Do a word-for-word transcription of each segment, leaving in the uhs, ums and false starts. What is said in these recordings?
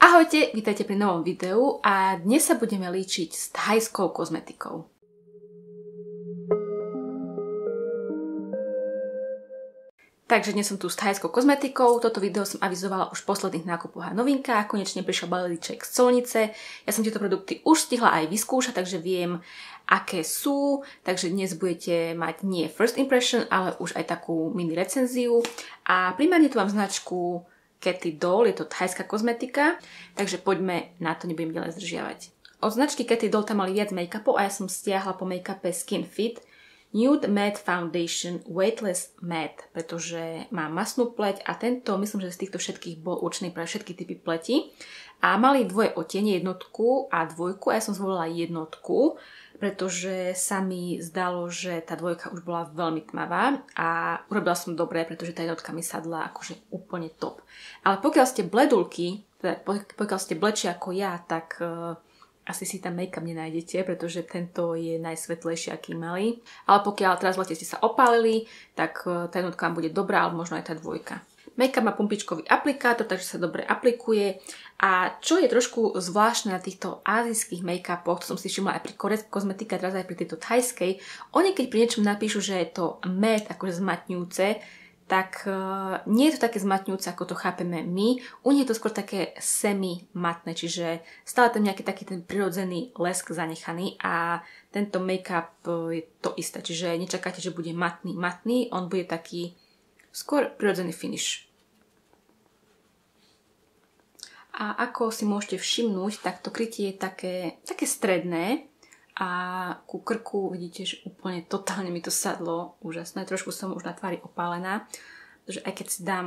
Ahojte, vítajte pri novom videu a dnes sa budeme líčiť s thajskou kozmetikou. Takže dnes som tu s thajskou kozmetikou, toto video som avizovala už v posledných nákupoch a novinkách, konečne prišiel balíček z colnice. Ja som tieto produkty už stihla aj vyskúšať, takže viem, aké sú, takže dnes budete mať nie first impression, ale už aj takú mini recenziu. A primárne tu mám značku Cathy Doll, je to thajská kozmetika, takže poďme na to, nebudem ďalej zdržiavať. Od značky Cathy Doll tam mali viac make-upov a ja som stiahla po make-upe Skin Fit Nude Matte Foundation Weightless Matte, pretože má masnú pleť a tento, myslím, že z týchto všetkých bol určený pre všetky typy pleti. A mali dvoje odtiene, jednotku a dvojku a ja som zvolila jednotku, pretože sa mi zdalo, že tá dvojka už bola veľmi tmavá a urobila som dobre, pretože tá jednotka mi sadla akože úplne top. Ale pokiaľ ste bledulky, teda pokiaľ ste bledšie ako ja, tak uh, asi si tam make-up nenájdete, pretože tento je najsvetlejší, aký mali. Ale pokiaľ teraz v lete ste sa opálili, tak uh, tá jednotka vám bude dobrá, alebo možno aj tá dvojka. Make-up má pumpičkový aplikátor, takže sa dobre aplikuje. A čo je trošku zvláštne na týchto ázijských make-upoch, to som si všimla aj pri korejskej kozmetike, teraz aj pri tejto thajskej, oni keď pri niečom napíšu, že je to matte, akože zmatňujúce, tak uh, nie je to také zmatňujúce, ako to chápeme my. U nich je to skôr také semi-matné, čiže stále tam nejaký taký ten prirodzený lesk zanechaný a tento make-up uh, je to isté. Čiže nečakáte, že bude matný, matný, on bude taký skôr prirodzený finish. A ako si môžete všimnúť, tak to krytie je také, také stredné a ku krku vidíte, že úplne totálne mi to sadlo. Úžasné. Trošku som už na tvári opálená, pretože aj keď si dám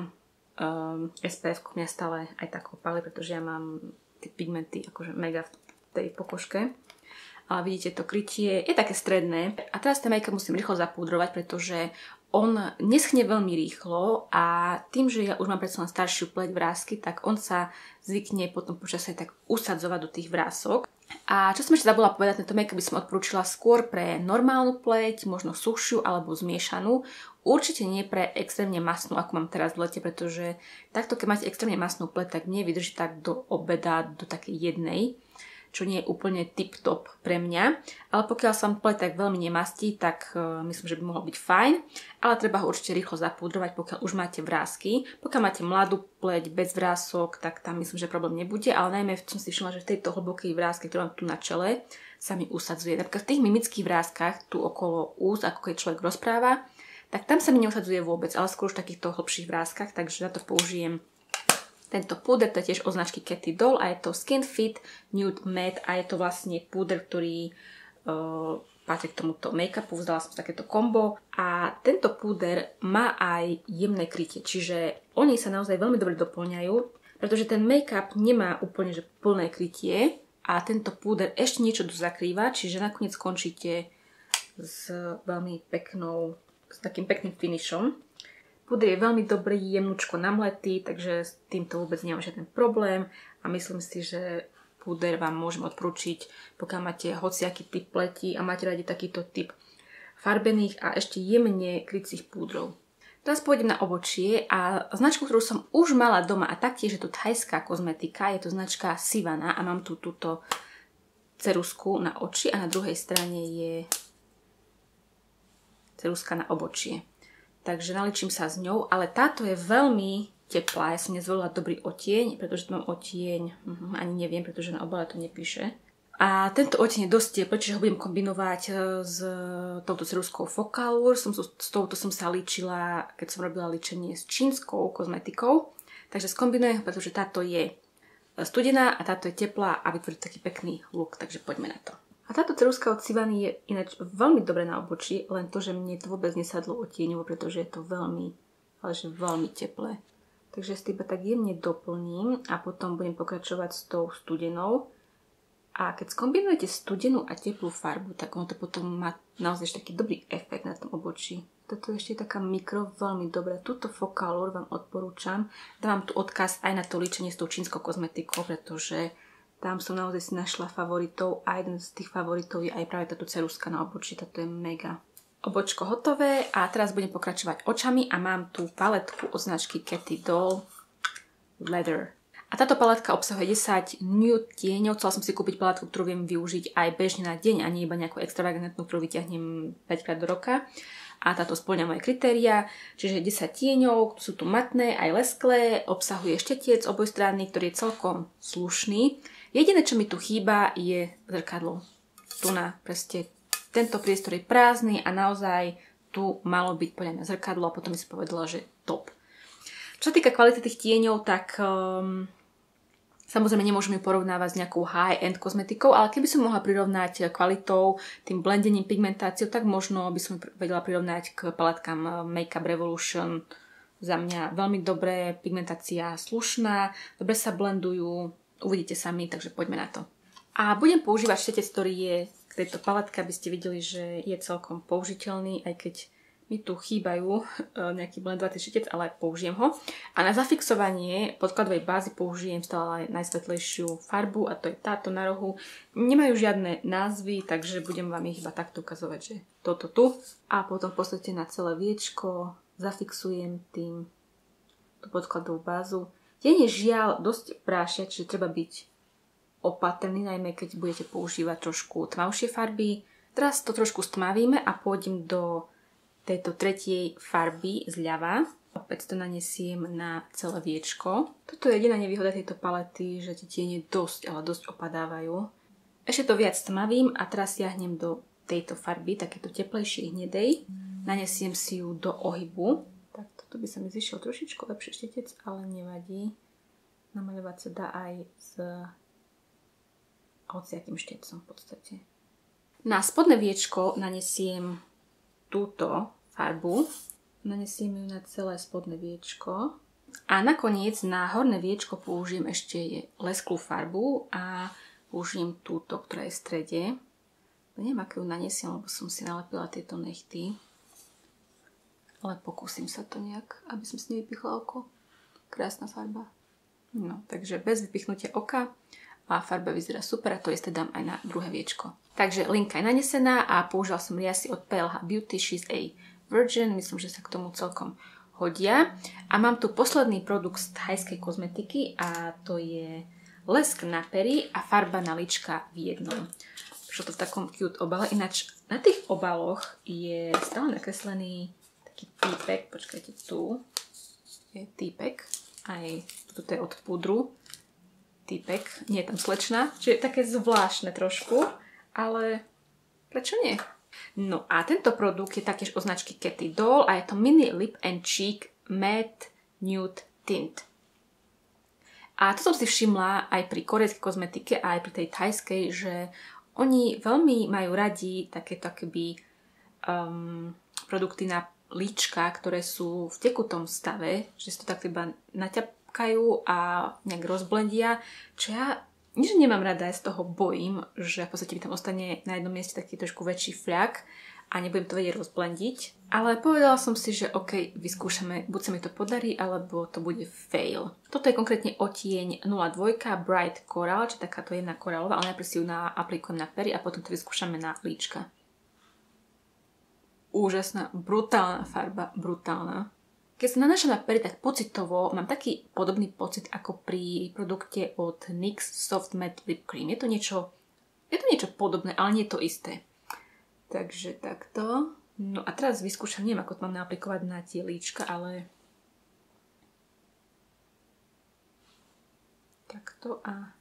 um, es pé ef, mňa stále aj tak opáli, pretože ja mám tie pigmenty akože mega v tej pokožke. Ale vidíte, to krytie je také stredné. A teraz ten make-up musím rýchlo zapúdrovať, pretože on neschne veľmi rýchlo a tým, že ja už mám predsa len staršiu pleť vrásky, tak on sa zvykne potom počasie tak usadzovať do tých vrások. A čo som ešte zabudla povedať, tento make-up by som odporúčila skôr pre normálnu pleť, možno sušiu alebo zmiešanú. Určite nie pre extrémne masnú, ako mám teraz v lete, pretože takto, keď máte extrémne masnú pleť, tak nie vydrží tak do obeda, do takej jednej, čo nie je úplne tip-top pre mňa. Ale pokiaľ sa vám pleť tak veľmi nemastí, tak uh, myslím, že by mohlo byť fajn. Ale treba ho určite rýchlo zapúdrovať, pokiaľ už máte vrásky. Pokiaľ máte mladú pleť bez vrások, tak tam myslím, že problém nebude. Ale najmä som si všimla, že v tejto hlbokej vrázke, ktorú mám tu na čele, sa mi usadzuje. Napríklad v tých mimických vrázkach, tu okolo úst, ako keď človek rozpráva, tak tam sa mi neusadzuje vôbec, ale skôr už v takýchto hlbších vrázkach, takže na to použijem tento púder, to je tiež od značky Cathy Doll a je to Skin Fit Nude Matte a je to vlastne púder, ktorý uh, patrí k tomuto make-upu. Vzdala som takéto kombo a tento púder má aj jemné krytie, čiže oni sa naozaj veľmi dobre doplňajú, pretože ten make-up nemá úplne že plné krytie a tento púder ešte niečo tu zakrýva, čiže nakoniec skončíte s veľmi peknou, s takým pekným finishom. Púder je veľmi dobrý, jemnúčko namletý, takže s týmto vôbec nemám žiaden problém a myslím si, že púder vám môžem odporúčiť, pokiaľ máte hociaký typ pleti a máte radi takýto typ farbených a ešte jemne krycích púdrov. Teraz pôjdem na obočie a značku, ktorú som už mala doma a taktiež je to thajská kozmetika, je to značka Sivana a mám tu túto ceruzku na oči a na druhej strane je ceruzka na obočie. Takže naličím sa s ňou, ale táto je veľmi teplá. Ja som nezvolila dobrý odtieň, pretože tu mám odtieň, uh, ani neviem, pretože na obale to nepíše. A tento odtieň je dosť teplý, čiže ho budem kombinovať s touto ceruzkou Focallure. Som, s touto som sa líčila, keď som robila líčenie s čínskou kozmetikou. Takže skombinujem, pretože táto je studená a táto je teplá a vytvorí taký pekný look, takže poďme na to. A táto ceruzka od Sivany je ináč veľmi dobré na obočí, len to, že mne to vôbec nesadlo odtieňovo, pretože je to veľmi, ale že veľmi teplé. Takže si iba tak jemne doplním a potom budem pokračovať s tou studenou. A keď skombinujete studenú a teplú farbu, tak ono to potom má naozaj taký dobrý efekt na tom obočí. Toto je ešte taká mikro, veľmi dobré. Túto Focallure vám odporúčam. Dávam tu odkaz aj na to líčenie s tou čínskou kozmetikou, pretože tam som naozaj si našla favoritov a jeden z tých favoritov je aj práve táto ceruzka na obočí. Toto je mega. Obočko hotové a teraz budem pokračovať očami a mám tu paletku od značky Cathy Doll Leather. A táto paletka obsahuje desať nude tieňov. Chcela som si kúpiť paletku, ktorú viem využiť aj bežne na deň, a nie iba nejakú extravagantnú, ktorú vyťahnem päť krát do roka. A táto spĺňa moje kritériá, čiže desať tieňov, sú tu matné, aj lesklé, obsahuje štetec obojstranný, ktorý je celkom slušný. Jediné, čo mi tu chýba, je zrkadlo. Tu na proste tento priestor je prázdny a naozaj tu malo byť podľa mňa zrkadlo a potom mi si povedala, že top. Čo sa týka kvality tých tieňov, tak um, samozrejme nemôžem ju porovnávať s nejakou high-end kozmetikou, ale keby som mohla prirovnať kvalitou, tým blendením, pigmentáciou, tak možno by som vedela prirovnať k paletkám Makeup Revolution. Za mňa veľmi dobré, pigmentácia slušná, dobre sa blendujú, uvidíte sami, takže poďme na to. A budem používať štetec, ktorý je k tejto paletke, aby ste videli, že je celkom použiteľný, aj keď mi tu chýbajú nejaký blendovací štetec, ale použijem ho. A na zafixovanie podkladovej bázy použijem stále najsvetlejšiu farbu a to je táto na rohu. Nemajú žiadne názvy, takže budem vám ich iba takto ukazovať, že toto tu. A potom v podstate na celé viečko zafixujem tým tú podkladovú bázu. Tieň je žiaľ dosť prášia, čiže treba byť opatrný, najmä keď budete používať trošku tmavšie farby. Teraz to trošku stmavíme a pôjdem do tejto tretej farby zľava. Opäť to nanesiem na celé viečko. Toto je jediná nevýhoda tejto palety, že tie tiene dosť, ale dosť opadávajú. Ešte to viac stmavím a teraz siahnem do tejto farby, takéto teplejšej hnedej. Nanesiem si ju do ohybu. Tak toto by sa mi zišiel trošičku lepší štetec, ale nevadí. Namaľovať sa dá aj s hociakým štetcom v podstate. Na spodné viečko nanesiem túto farbu. Nanesiem ju na celé spodné viečko. A nakoniec na horné viečko použijem ešte lesklú farbu a použijem túto, ktorá je v strede. Neviem, ako ju nanesiem, lebo som si nalepila tieto nechty. Ale pokúsim sa to nejak, aby som si nevypichla oko. Krásna farba. No, takže bez vypichnutia oka. A farba vyzerá super a to isté dám aj na druhé viečko. Takže linka je nanesená a použila som riasy od pé el há Beauty She's a Virgin. Myslím, že sa k tomu celkom hodia. A mám tu posledný produkt z thajskej kozmetiky a to je lesk na pery a farba na líčka v jednom. Prišlo to v takom cute obale. Ináč na tých obaloch je stále nakreslený taký týpek. Počkajte, tu je týpek. Aj toto je od pudru. Týpek, nie je tam slečna, čiže je také zvláštne trošku, ale prečo nie? No a tento produkt je taktiež o značky Cathy Doll a je to Mini Lip and Cheek Matte Nude Tint. A to som si všimla aj pri korejskej kozmetike a aj pri tej thajskej, že oni veľmi majú radi takéto akoby um, produkty na líčka, ktoré sú v tekutom stave, že si to tak iba naťap a nejak rozblendia, čo ja nič nemám rada, ja z toho bojím, že v podstate mi tam ostane na jednom mieste taký trošku väčší fľak a nebudem to vedieť rozblendiť. Ale povedala som si, že ok, vyskúšame, buď sa mi to podarí, alebo to bude fail. Toto je konkrétne odtieň nula dva Bright Coral, či takáto jedna koralová, ale najprv si ju aplikujem na pery a potom to vyskúšame na líčka. Úžasná, brutálna farba, brutálna. Keď sa nanášam na pery, tak pocitovo mám taký podobný pocit ako pri produkte od en y x Soft Matte Lip Cream. Je to niečo, je to niečo podobné, ale nie je to isté. Takže takto. No a teraz vyskúšam, neviem, ako to mám naaplikovať na tie líčka, ale takto a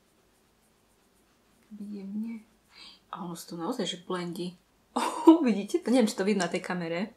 jemne. A ono sa to naozaj, že blendí. Oh, vidíte to? Neviem, či to vidno na tej kamere.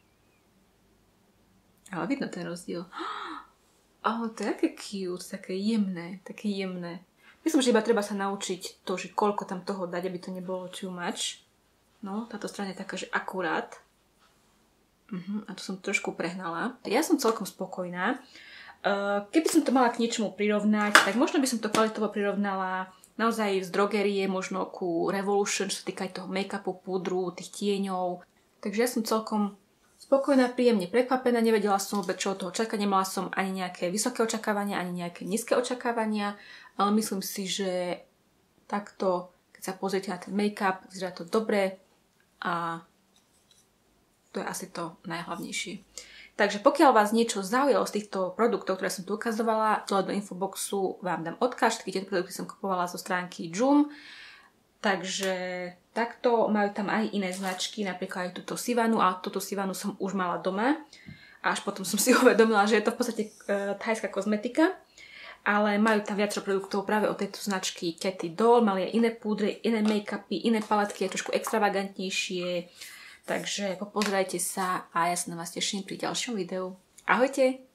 Ale vidno ten rozdiel. Ale to je také cute, také jemné, také jemné. Myslím, že iba treba sa naučiť to, že koľko tam toho dať, aby to nebolo too much. No, táto strana je taká, že akurát. Uh-huh, a tu som trošku prehnala. Ja som celkom spokojná. Uh, keby som to mala k niečomu prirovnať, tak možno by som to kvalitovo prirovnala naozaj z drogerie, možno ku Revolution, čo sa týka aj toho make-upu, púdru, tých tieňov. Takže ja som celkom spokojná, príjemne prekvapená, nevedela som vôbec, čo od toho čakať, nemala som ani nejaké vysoké očakávania, ani nejaké nízke očakávania, ale myslím si, že takto, keď sa pozriete na ten make-up, vyzerá to dobre a to je asi to najhlavnejšie. Takže pokiaľ vás niečo zaujalo z týchto produktov, ktoré som tu ukazovala, dole do infoboxu vám dám odkaz, všetky tieto produkty som kupovala zo stránky Joom. Takže takto majú tam aj iné značky, napríklad aj túto Sivanu, ale túto Sivanu som už mala doma. Až potom som si uvedomila, že je to v podstate e, thajská kozmetika. Ale majú tam viacero produktov práve od tejto značky Cathy Doll, mali aj iné púdre, iné make-upy, iné paletky, trošku extravagantnejšie. Takže popozerajte sa a ja sa na vás teším pri ďalšom videu. Ahojte!